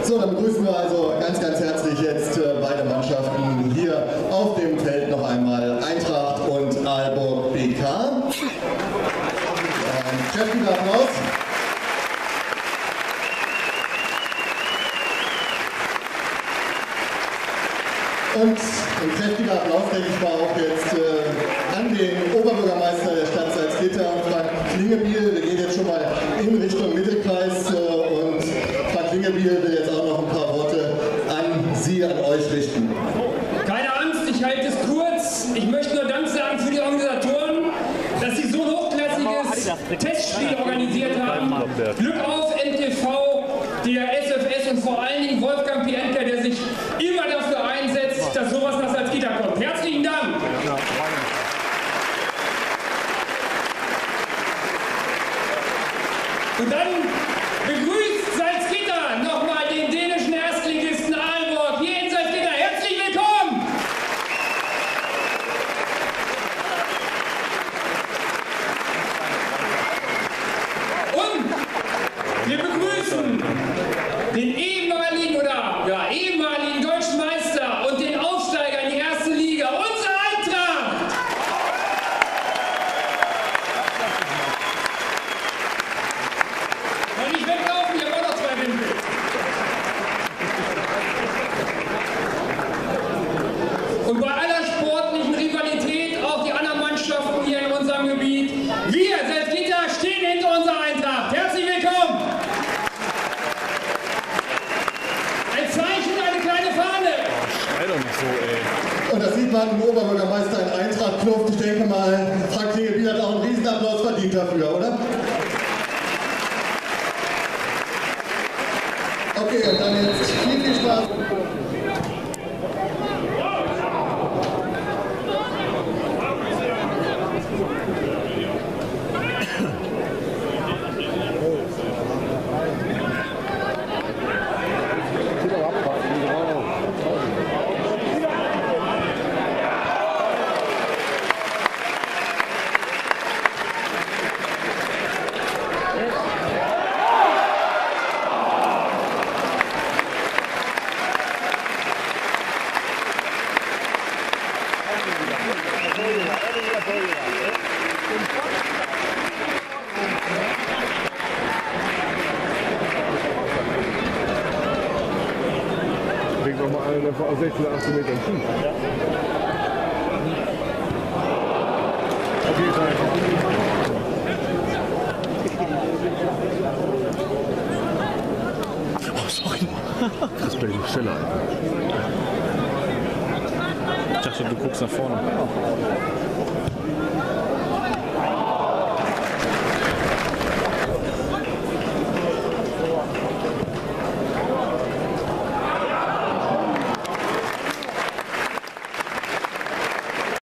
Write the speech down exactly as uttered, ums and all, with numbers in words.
So, dann begrüßen wir also ganz, ganz herzlich jetzt äh, beide Mannschaften hier auf dem Feld noch einmal Eintracht und Aalborg B K. Ein kräftiger Applaus. Und ein kräftiger Applaus, denke ich mal, auch jetzt äh, an den Oberbürgermeister der Stadt Salzgitter, Frank Klingebiel. Wir gehen jetzt schon mal in Richtung Mittelkreis äh, und Frank Klingebiel will jetzt auch noch ein paar Worte an Sie, an euch richten. Keine Angst, ich halte es kurz. Ich möchte nur Dank sagen für die Organisatoren, dass sie so ein hochklassiges Testspiel organisiert haben. Glück auf, N T V, der S F S und vor allen Dingen Wolfgang Pientka, der sich immer dafür einsetzt, dass sowas nach Salzgitter kommt. Herzlichen Dank! Und dann begrüßt Salzgitter nochmal den dänischen Erstligisten Aalborg hier in Salzgitter. Herzlich willkommen! Und wir begrüßen den ehemaligen oder ja, ehemaligen deutschen Meister und den Aufsteiger in die erste Liga, unsere Eintracht! Und nicht weglaufen, ich habe auch noch zwei Wimpel. Und bei aller sportlichen Rivalität auch die anderen Mannschaften hier in unserem Gebiet, wir Salzgitter stehen hinter unserer Eintracht. Herzlich willkommen! Ein Zeichen, eine kleine Fahne. Schrei doch nicht so, ey. Und das sieht man im Oberbürgermeister in Eintracht-Kluft. Ich denke mal, Frank Klingebiel hat auch einen Riesenapplaus verdient dafür, oder? Okay, und dann jetzt viel, viel Spaß. Bringt noch mal einen, der vor sechzehn, achtzehn Metern schießt. Ja. Auf jeden Fall. Oh, sorry. Das ist ein schneller. Ich dachte, du guckst nach vorne.